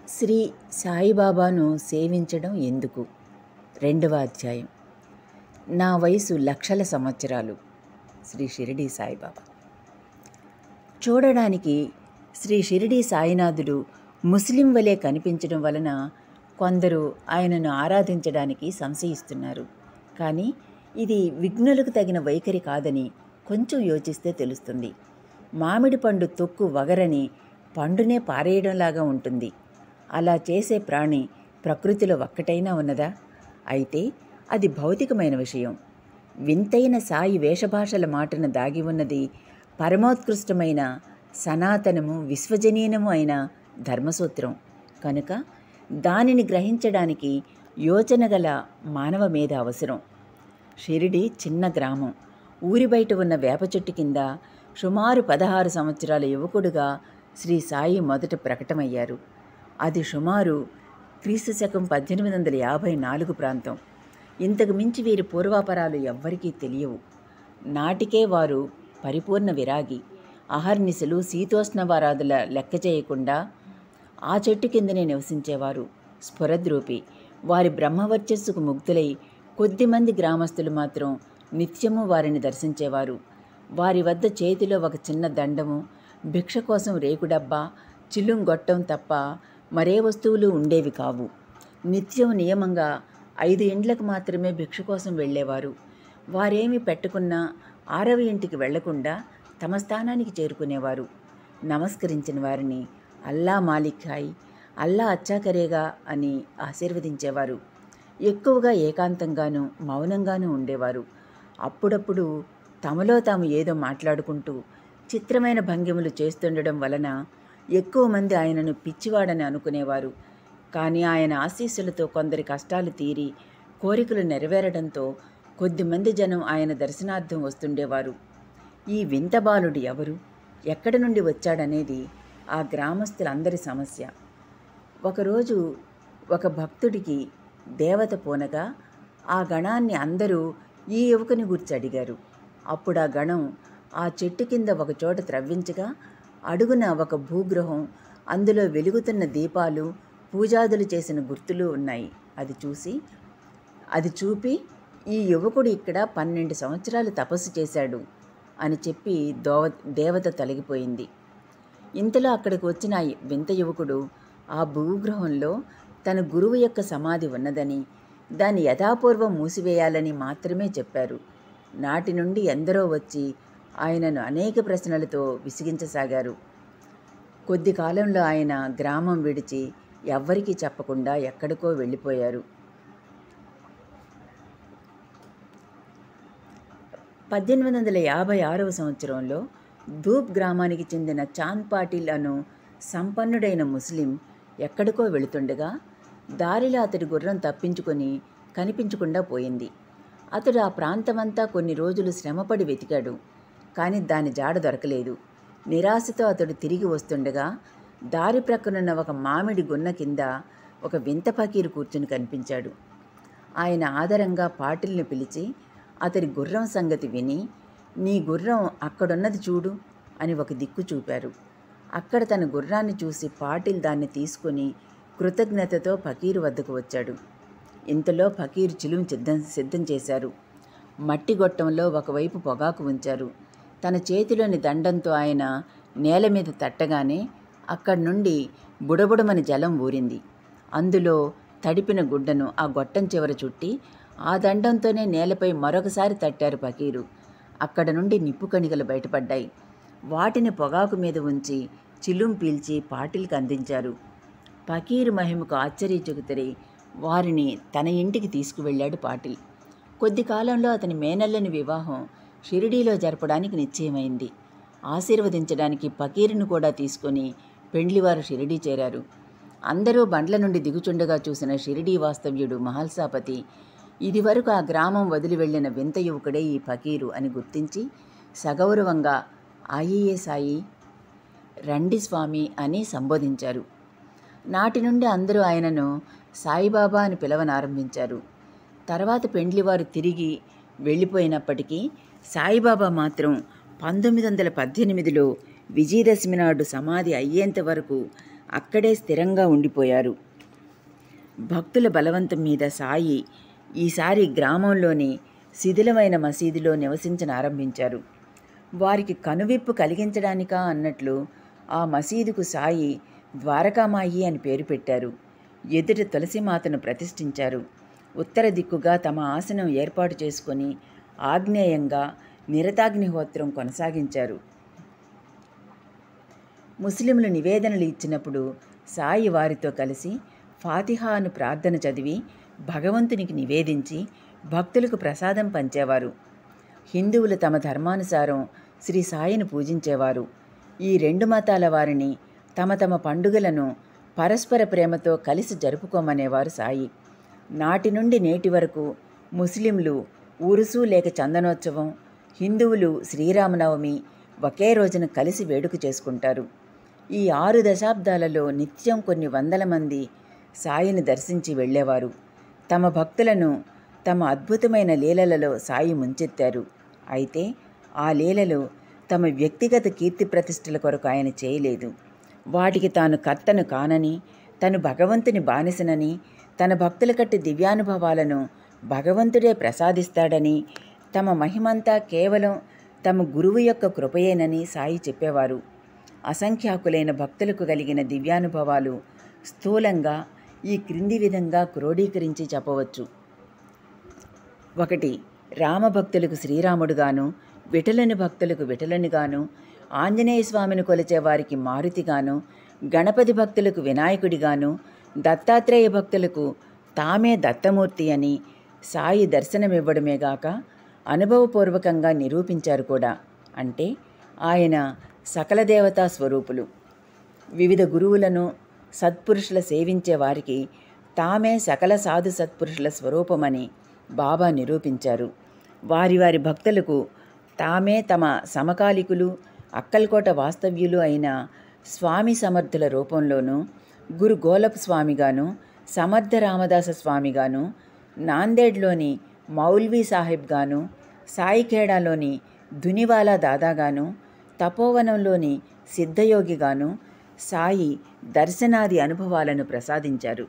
శ్రీ సాయిబాబాను సేవించడం ఎందుకు? 2వ అధ్యాయం. నా వయసు లక్షల సంవత్సరాలు. శ్రీ షిరిడీ సాయిబాబా. చూడడానికి శ్రీ షిరిడీ సాయినాథుడు ముస్లిం వలె కనిపించడం వలన కొందరు ఆయనను ఆరాధించడానికి సంశయిస్తున్నారు. కానీ ఇది విఘ్నులకు తగిన వైఖరి కాదని కొంచెం యోచిస్తే తెలుస్తుంది. మామిడి పండు తొక్కు వగరని పండునే పారేయడంలాగా ఉంటుంది. అలా చేసే ప్రాణి ప్రకృతిలో ఒక్కటైనా ఉన్నదా? అయితే అది భౌతికమైన విషయం. వింతైన సాయి వేషభాషల మాటన దాగి ఉన్నది పరమోత్కృష్టమైన సనాతనము విశ్వజనీనము అయిన ధర్మసూత్రం కనుక దానిని గ్రహించడానికి యోచన గల మానవ మీద అవసరం. షిరిడి చిన్న గ్రామం. ఊరి బయట ఉన్న వేప చెట్టు కింద సుమారు 16 సంవత్సరాల యువకుడుగా శ్రీ సాయి మొదట ప్రకటమయ్యారు. అది సుమారు క్రీస్తు శకం 1854 ప్రాంతం. ఇంతకు మించి వీరి పూర్వాపరాలు ఎవ్వరికీ తెలియవు. నాటికే వారు పరిపూర్ణ విరాగి. అహర్నిశలు శీతోష్ణవారాదుల లెక్క చేయకుండా ఆ చెట్టు కిందనే నివసించేవారు. స్ఫురద్రూపి. వారి బ్రహ్మవర్చస్సుకు ముగ్ధులై కొద్దిమంది గ్రామస్తులు మాత్రం నిత్యము వారిని దర్శించేవారు. వారి వద్ద చేతిలో ఒక చిన్న దండము, భిక్ష కోసం రేకుడబ్బా, చిల్లుంగొట్టం తప్ప మరే వస్తువులు ఉండేవి కావు. నిత్యం నియమంగా 5 ఇండ్లకు మాత్రమే భిక్ష కోసం వెళ్ళేవారు. వారేమి పెట్టుకున్నా 6వ ఇంటికి వెళ్లకుండా తమ స్థానానికి చేరుకునేవారు. నమస్కరించిన వారిని అల్లా మాలికాయ్, అల్లా అచ్చాకరేగా అని ఆశీర్వదించేవారు. ఎక్కువగా ఏకాంతంగానూ మౌనంగానూ ఉండేవారు. అప్పుడప్పుడు తమలో తాము ఏదో మాట్లాడుకుంటూ చిత్రమైన భంగిమలు చేస్తుండడం వలన ఎక్కువ మంది ఆయనను పిచ్చివాడని అనుకునేవారు. కానీ ఆయన ఆశీస్సులతో కొందరి కష్టాలు తీరి కోరికలు నెరవేరడంతో కొద్దిమంది జనం ఆయన దర్శనార్థం వస్తుండేవారు. ఈ వింత బాలుడు ఎవరు, ఎక్కడి నుండి వచ్చాడనేది ఆ గ్రామస్తులందరి సమస్య. ఒకరోజు ఒక భక్తుడికి దేవత పోనగా ఆ గణాన్ని అందరూ ఈ యువకుని గురించి అడిగారు. అప్పుడు ఆ గణం ఆ చెట్టు కింద ఒకచోట త్రవ్వించగా అడుగున ఒక భూగృహం, అందులో వెలుగుతున్న దీపాలు, పూజాదులు చేసిన గుర్తులు ఉన్నాయి. అది చూపి ఈ యువకుడు ఇక్కడ 12 సంవత్సరాలు తపస్సు చేశాడు అని చెప్పి దేవత తొలగిపోయింది. ఇంతలో అక్కడికి వచ్చిన వింత యువకుడు ఆ భూగృహంలో తన గురువు యొక్క సమాధి ఉన్నదని, దాన్ని యథాపూర్వం మూసివేయాలని మాత్రమే చెప్పారు. నాటి నుండి ఎందరో వచ్చి ఆయనను అనేక ప్రశ్నలతో విసిగించసాగారు. కొద్ది కాలంలో ఆయన గ్రామం విడిచి ఎవ్వరికీ చెప్పకుండా ఎక్కడికో వెళ్ళిపోయారు. 1856వ సంవత్సరంలో ధూప్ గ్రామానికి చెందిన చాంద్ పాటిల్ అను సంపన్నుడైన ముస్లిం ఎక్కడికో వెళుతుండగా దారిలో అతడి గుర్రం తప్పించుకొని కనిపించకుండా పోయింది. అతడు ఆ ప్రాంతమంతా కొన్ని రోజులు శ్రమపడి వెతికాడు. కానీ దాని జాడ దొరకలేదు. నిరాశతో అతడు తిరిగి వస్తుండగా దారి ప్రక్కనున్న ఒక మామిడి గున్న కింద ఒక వింత ఫకీరు కూర్చుని కనిపించాడు. ఆయన ఆదరంగా పాటిల్ని పిలిచి అతడి గుర్రం సంగతి విని, నీ గుర్రం అక్కడున్నది చూడు అని ఒక దిక్కు చూపారు. అక్కడ తన గుర్రాన్ని చూసి పాటిల్ దాన్ని తీసుకుని కృతజ్ఞతతో ఫకీరు వద్దకు వచ్చాడు. ఇంతలో ఫకీరు చిలుం సిద్ధం చేశారు. మట్టి గొట్టంలో ఒకవైపు పొగాకు ఉంచారు. తన చేతిలోని దండంతో ఆయన నేల మీద తట్టగానే అక్కడి నుండి బుడబుడమని జలం ఊరింది. అందులో తడిపిన గుడ్డను ఆ గొట్టం చివర చుట్టి ఆ దండంతోనే నేలపై మరొకసారి తట్టారు ఫకీరు. అక్కడ నుండి నిప్పు కణికలు బయటపడ్డాయి. వాటిని పొగాకు మీద ఉంచి చిలుం పీల్చి పాటిల్కి అందించారు. ఫకీరు మహిమకు ఆశ్చర్యచకితుడై వారిని తన ఇంటికి తీసుకువెళ్ళాడు పాటిల్. కొద్ది కాలంలో అతని మేనల్లని వివాహం షిరిడీలో జరపడానికి నిశ్చయమైంది. ఆశీర్వదించడానికి ఫకీరును కూడా తీసుకొని పెండ్లివారు షిరిడీ చేరారు. అందరూ బండ్ల నుండి దిగుచుండగా చూసిన షిరిడీ వాస్తవ్యుడు మహల్సాపతి ఇదివరకు ఆ గ్రామం వదిలి వెళ్లిన వింత యువకుడే ఈ ఫకీరు అని గుర్తించి సగౌరవంగా ఆయియే సాయి, రండి స్వామి అని సంబోధించారు. నాటి నుండి అందరూ ఆయనను సాయిబాబా అని పిలవనారంభించారు. తర్వాత పెండ్లివారు తిరిగి వెళ్ళిపోయినప్పటికీ సాయిబాబా మాత్రం 1918లో విజయదశమి నాడు సమాధి అయ్యేంత వరకు అక్కడే స్థిరంగా ఉండిపోయారు. భక్తుల బలవంతం మీద సాయి ఈసారి గ్రామంలోని శిథిలమైన మసీదులో నివసించనారంభించారు. వారికి కనువిప్పు కలిగించడానికా అన్నట్లు ఆ మసీదుకు సాయి ద్వారకామాయి అని పేరు పెట్టారు. ఎదుట తులసిమాతను ప్రతిష్ఠించారు. ఉత్తర దిక్కుగా తమ ఆసనం ఏర్పాటు చేసుకొని ఆగ్నేయంగా నిరతాగ్నిహోత్రం కొనసాగించారు. ముస్లింలు నివేదనలు ఇచ్చినప్పుడు సాయి వారితో కలిసి ఫాతిహాను ప్రార్థన చదివి భగవంతునికి నివేదించి భక్తులకు ప్రసాదం పంచేవారు. హిందువులు తమ ధర్మానుసారం శ్రీ సాయిని పూజించేవారు. ఈ రెండు మతాల వారిని తమ తమ పండుగలను పరస్పర ప్రేమతో కలిసి జరుపుకోమనేవారు సాయి. నాటి నుండి నేటి వరకు ముస్లింలు ఉరుసు లేక చందనోత్సవం, హిందువులు శ్రీరామనవమి ఒకే రోజున కలిసి వేడుక చేసుకుంటారు. ఈ 6 దశాబ్దాలలో నిత్యం కొన్ని వందల మంది సాయిని దర్శించి వెళ్ళేవారు. తమ భక్తులను తమ అద్భుతమైన లీలలలో సాయి ముంచెత్తారు. అయితే ఆ లీలలు తమ వ్యక్తిగత కీర్తి ప్రతిష్టల కొరకు ఆయన చేయలేదు. వాటికి తాను కర్తను కానని, తను భగవంతుని బానిసనని, తన భక్తుల కట్టి దివ్యానుభవాలను భగవంతుడే ప్రసాదిస్తాడని, తమ మహిమంతా కేవలం తమ గురువు యొక్క కృపయేనని సాయి చెప్పేవారు. అసంఖ్యాకులైన భక్తులకు కలిగిన దివ్యానుభవాలు స్థూలంగా ఈ క్రింది విధంగా క్రోడీకరించి చెప్పవచ్చు. 1. రామభక్తులకు శ్రీరాముడుగాను, విఠలుని భక్తులకు విఠలునిగాను, ఆంజనేయ స్వామిని కొలిచే వారికి మారుతిగాను, గణపతి భక్తులకు వినాయకుడిగాను, దత్తాత్రేయ భక్తులకు తామే దత్తమూర్తి అని సాయి దర్శనమివ్వడమేగాక అనుభవపూర్వకంగా నిరూపించారు కూడా. అంటే ఆయన సకల దేవతా స్వరూపులు. వివిధ గురువులను సత్పురుషుల సేవించే వారికి తామే సకల సాధు సత్పురుషుల స్వరూపమని బాబా నిరూపించారు. వారి వారి భక్తులకు తామే తమ సమకాలికులు, అక్కల్కోట వాస్తవ్యులు అయిన స్వామి సమర్థుల రూపంలోనూ, గురు గోలప్ స్వామిగాను, సమర్థ రామదాస స్వామిగాను, నాందేడ్లోని మౌల్వీ సాహెబ్గాను, సాయిఖేడాలోని ధునివాలా దాదాగాను, తపోవనంలోని సిద్ధయోగిగాను సాయి దర్శనాది అనుభవాలను ప్రసాదించారు.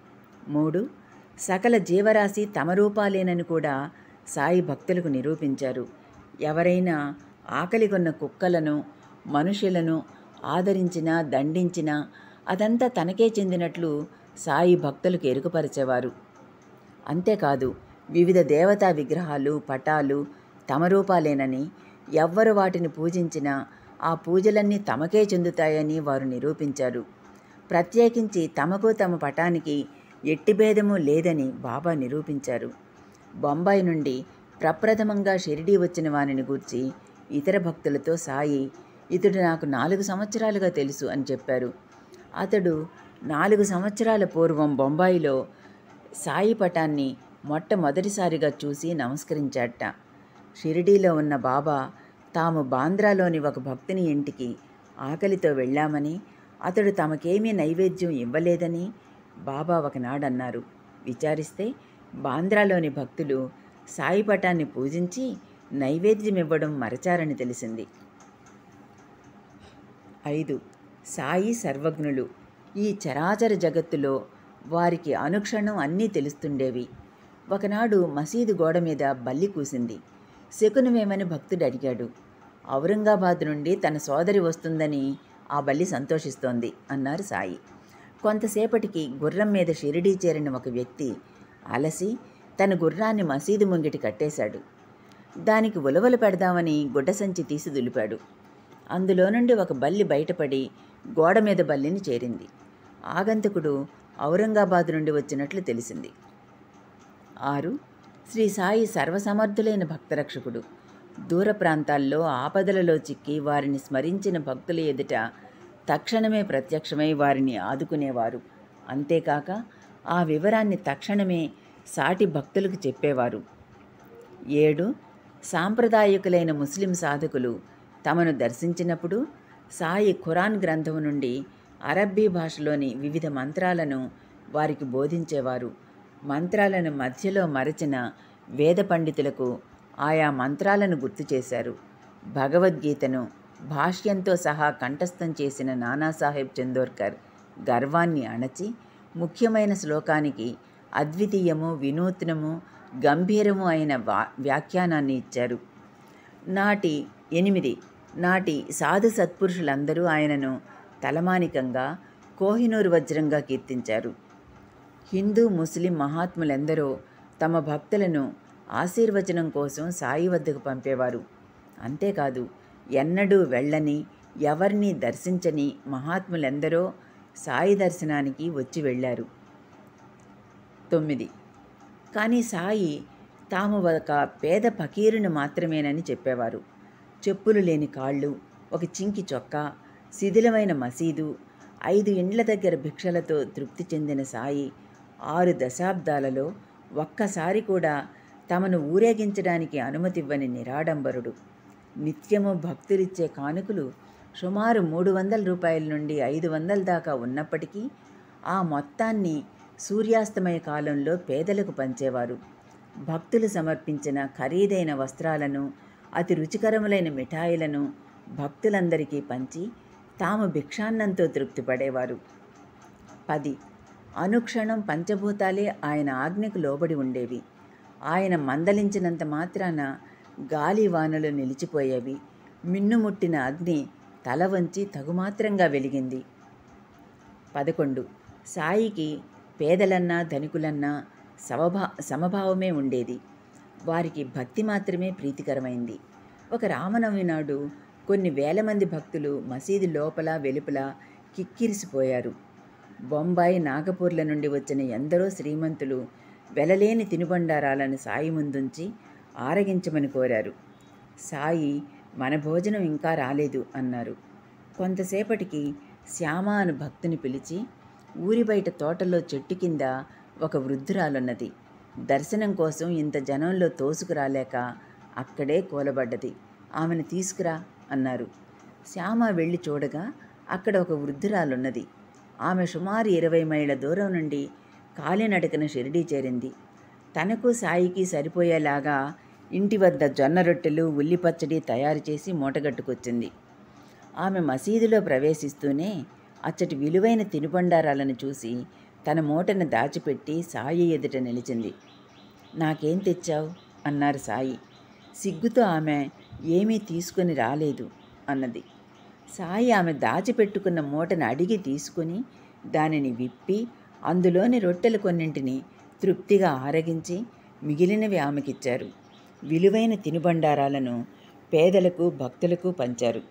3. సకల జీవరాశి తమ రూపాలేనని కూడా సాయి భక్తులకు నిరూపించారు. ఎవరైనా ఆకలిగొన్న కుక్కలను, మనుషులను ఆదరించినా, దండించినా అదంతా తనకే చెందినట్లు సాయి భక్తులకు ఎరుకపరిచేవారు. అంతేకాదు, వివిధ దేవతా విగ్రహాలు, పటాలు తమ రూపాలేనని, ఎవ్వరు వాటిని పూజించినా ఆ పూజలన్నీ తమకే చెందుతాయని వారు నిరూపించారు. ప్రత్యేకించి తమకు తమ పటానికి ఎట్టి భేదము లేదని బాబా నిరూపించారు. బొంబాయి నుండి ప్రప్రథమంగా షిరిడీ వచ్చిన వారిని గూర్చి ఇతర భక్తులతో సాయి, ఇతడు నాకు 4 సంవత్సరాలుగా తెలుసు అని చెప్పారు. అతడు 4 సంవత్సరాల పూర్వం బొంబాయిలో సాయి పటాన్ని మొట్టమొదటిసారిగా చూసి నమస్కరించాట. షిరిడీలో ఉన్న బాబా తాము బాంద్రాలోని ఒక భక్తుని ఇంటికి ఆకలితో వెళ్ళామని, అతడు తమకేమీ నైవేద్యం ఇవ్వలేదని బాబా ఒకనాడన్నారు. విచారిస్తే బాంద్రాలోని భక్తులు సాయి పటాన్ని పూజించి నైవేద్యం ఇవ్వడం మరచారని తెలిసింది. 5. సాయి సర్వజ్ఞులు. ఈ చరాచర జగత్తులో వారికి అనుక్షణం అన్నీ తెలుస్తుండేవి. ఒకనాడు మసీదు గోడ మీద బల్లి కూసింది. శకునమేమని భక్తుడు అడిగాడు. ఔరంగాబాద్ నుండి తన సోదరి వస్తుందని ఆ బల్లి సంతోషిస్తోంది అన్నారు సాయి. కొంతసేపటికి గుర్రం మీద షిరిడీ చేరిన ఒక వ్యక్తి అలసి తన గుర్రాన్ని మసీదు ముంగిటి కట్టేశాడు. దానికి ఉలవలు పెడదామని గుడ్డసంచి తీసి దులిపాడు. అందులో నుండి ఒక బల్లి బయటపడి గోడ మీద బల్లిని చేరింది. ఆగంతకుడు ఔరంగాబాద్ నుండి వచ్చినట్లు తెలిసింది. 6. శ్రీ సాయి సర్వసమర్థులైన భక్తరక్షకుడు. దూర ప్రాంతాల్లో ఆపదలలో చిక్కి వారిని స్మరించిన భక్తుల ఎదుట తక్షణమే ప్రత్యక్షమై వారిని ఆదుకునేవారు. అంతేకాక ఆ వివరాన్ని తక్షణమే సాటి భక్తులకు చెప్పేవారు. 7. సాంప్రదాయకులైన ముస్లిం సాధకులు తమను దర్శించినప్పుడు సాయి ఖురాన్ గ్రంథం నుండి అరబ్బీ భాషలోని వివిధ మంత్రాలను వారికి బోధించేవారు. మంత్రాలను మధ్యలో మరచిన వేద పండితులకు ఆయా మంత్రాలను గుర్తు చేశారు. భగవద్గీతను భాష్యంతో సహా కంఠస్థం చేసిన నానాసాహెబ్ చందోర్కర్ గర్వాన్ని అణచి ముఖ్యమైన శ్లోకానికి అద్వితీయము, వినూత్నము, గంభీరము అయిన వ్యాఖ్యానాన్ని ఇచ్చారు. 8 నాటి సాధు సత్పురుషులందరూ ఆయనను తలమానికంగా, కోహినూరు వజ్రంగా కీర్తించారు. హిందూ, ముస్లిం మహాత్ములెందరో తమ భక్తులను ఆశీర్వచనం కోసం సాయి వద్దకు పంపేవారు. అంతేకాదు, ఎన్నడూ వెళ్ళని, ఎవరిని దర్శించని మహాత్ములెందరో సాయి దర్శనానికి వచ్చి వెళ్ళారు. 9 కానీ సాయి తాము ఒక పేద ఫకీరుని మాత్రమేనని చెప్పేవారు. చెప్పులు లేని కాళ్ళు, ఒక చింకి చొక్కా, శిథిలమైన మసీదు, 5 ఇండ్ల దగ్గర భిక్షలతో తృప్తి చెందిన సాయి 6 దశాబ్దాలలో ఒక్కసారి కూడా తమను ఊరేగించడానికి అనుమతివ్వని నిరాడంబరుడు. నిత్యము భక్తులిచ్చే కానుకలు సుమారు 300 రూపాయల నుండి 500 దాకా ఉన్నప్పటికీ ఆ మొత్తాన్ని సూర్యాస్తమయ కాలంలో పేదలకు పంచేవారు. భక్తులు సమర్పించిన ఖరీదైన వస్త్రాలను, అతి రుచికరములైన మిఠాయిలను భక్తులందరికీ పంచి తాము భిక్షాన్నంతో తృప్తిపడేవారు. 10 అనుక్షణం పంచభూతాలే ఆయన ఆజ్ఞకు లోబడి ఉండేవి. ఆయన మందలించినంత మాత్రాన గాలి వానలు నిలిచిపోయేవి. మిన్నుముట్టిన అగ్ని తల వంచి తగుమాత్రంగా వెలిగింది. 11 సాయికి పేదలన్నా ధనికులన్నా సమభావమే ఉండేది. వారికి భక్తి మాత్రమే ప్రీతికరమైంది. ఒక రామనవమి నాడు కొన్ని వేల మంది భక్తులు మసీదు లోపల వెలుపల కిక్కిరిసిపోయారు. బొంబాయి, నాగపూర్ల నుండి వచ్చిన ఎందరో శ్రీమంతులు వెలలేని తినుబండారాలను సాయి ముందుంచి ఆరగించమని కోరారు. సాయి మన భోజనం ఇంకా రాలేదు అన్నారు. కొంతసేపటికి శ్యామ అను భక్తుని పిలిచి, ఊరి బయట తోటలో చెట్టు కింద ఒక వృద్ధురాలున్నది. దర్శనం కోసం ఇంత జనంలో తోసుకురాలేక అక్కడే కూలబడ్డది. ఆమెను తీసుకురా అన్నారు. శ్యామ వెళ్ళి చూడగా అక్కడ ఒక వృద్ధురాలున్నది. ఆమె సుమారు 20 మైళ్ళ దూరం నుండి కాలినడకన షిరిడీ చేరింది. తనకు సాయికి సరిపోయేలాగా ఇంటి వద్ద జొన్న రొట్టెలు, ఉల్లి పచ్చడి తయారు చేసి మూటగట్టుకొచ్చింది. ఆమె మసీదులో ప్రవేశిస్తూనే అచ్చటి విలువైన తినుబండారాలను చూసి తన మూటను దాచిపెట్టి సాయి ఎదుట నిలిచింది. నాకేం తెచ్చావు అన్నారు సాయి. సిగ్గుతో ఆమె ఏమీ తీసుకొని రాలేదు అన్నది. సాయి ఆమె దాచిపెట్టుకున్న మూటను అడిగి తీసుకుని దానిని విప్పి అందులోని రొట్టెలు కొన్నింటిని తృప్తిగా ఆరగించి మిగిలినవి ఆమెకిచ్చారు. విలువైన తినుబండారాలను పేదలకు, భక్తులకు పంచారు.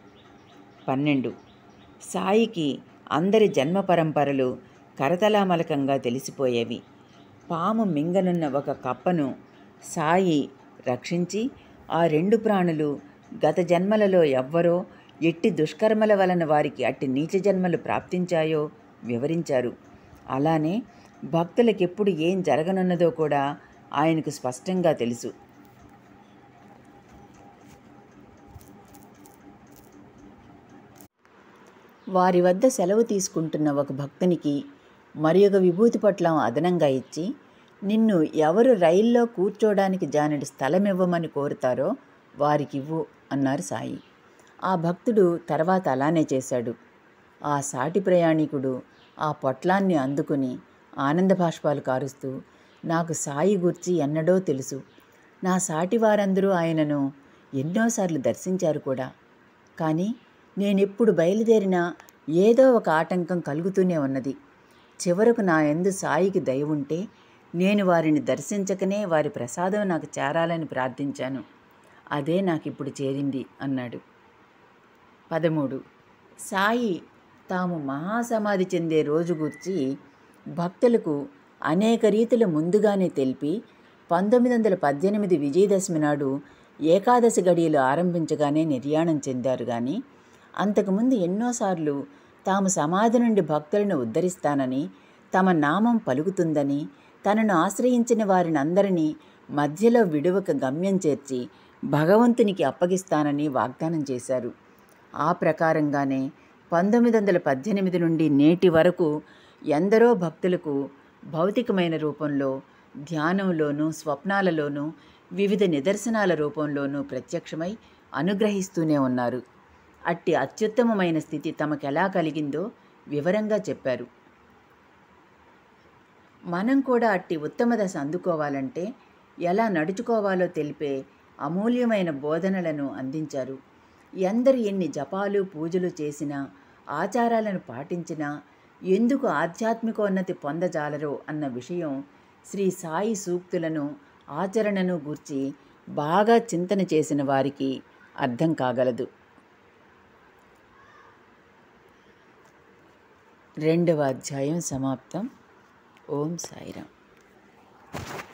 12 సాయికి అందరి జన్మ పరంపరలు కరతలామలకంగా తెలిసిపోయేవి. పాము మింగనున్న ఒక కప్పను సాయి రక్షించి ఆ 2 ప్రాణులు గత జన్మలలో ఎవ్వరో ఎట్టి దుష్కర్మల వలన వారికి అట్టి నీచ జన్మలు ప్రాప్తించాయో వివరించారు. అలానే భక్తులకెప్పుడు ఏం జరగనున్నదో కూడా ఆయనకు స్పష్టంగా తెలుసు. వారి వద్ద సెలవు తీసుకుంటున్న ఒక భక్తునికి మరి ఒక విభూతి పొట్లం అదనంగా ఇచ్చి, నిన్ను ఎవరు రైల్లో కూర్చోడానికి జానెడు స్థలం ఇవ్వమని కోరుతారో వారికివ్వు అన్నారు సాయి. ఆ భక్తుడు తర్వాత అలానే చేశాడు. ఆ సాటి ప్రయాణికుడు ఆ పొట్లాన్ని అందుకుని ఆనంద బాష్పాలు కారుస్తూ, నాకు సాయి గూర్చి ఎన్నడో తెలుసు. నా సాటి వారందరూ ఆయనను ఎన్నోసార్లు దర్శించారు కూడా. కానీ నేనెప్పుడు బయలుదేరినా ఏదో ఒక ఆటంకం కలుగుతూనే ఉన్నది. చివరకు నా యందు సాయికి దయ ఉంటే నేను వారిని దర్శించకనే వారి ప్రసాదం నాకు చేరాలని ప్రార్థించాను. అదే నాకిప్పుడు చేరింది అన్నాడు. 13 సాయి తాము మహాసమాధి చెందే రోజు గూర్చి భక్తులకు అనేక రీతుల ముందుగానే తెలిపి 1918 విజయదశమి నాడు ఏకాదశి గడియలు ఆరంభించగానే నిర్యాణం చెందారు. కానీ అంతకుముందు ఎన్నోసార్లు తాము సమాధి నుండి భక్తులను ఉద్ధరిస్తానని, తమ నామం పలుకుతుందని, తనను ఆశ్రయించిన వారిని అందరినీ మధ్యలో విడువక గమ్యం చేర్చి భగవంతునికి అప్పగిస్తానని వాగ్దానం చేశారు. ఆ ప్రకారంగానే 1918 నుండి నేటి వరకు ఎందరో భక్తులకు భౌతికమైన రూపంలో, ధ్యానంలోనూ, స్వప్నాలలోనూ, వివిధ నిదర్శనాల రూపంలోనూ ప్రత్యక్షమై అనుగ్రహిస్తూనే ఉన్నారు. అట్టి అత్యుత్తమమైన స్థితి తమకెలా కలిగిందో వివరంగా చెప్పారు. మనం కూడా అట్టి ఉత్తమ దశ అందుకోవాలంటే ఎలా నడుచుకోవాలో తెలిపే అమూల్యమైన బోధనలను అందించారు. ఎందరు ఎన్ని జపాలు పూజలు చేసినా, ఆచారాలను పాటించినా ఎందుకు ఆధ్యాత్మికోన్నతి పొందజాలరో అన్న విషయం శ్రీ సాయి సూక్తులను ఆచరణను గూర్చి బాగా చింతన చేసిన వారికి అర్థం కాగలదు. 2వ అధ్యాయం సమాప్తం. ఓం సాయిరాం.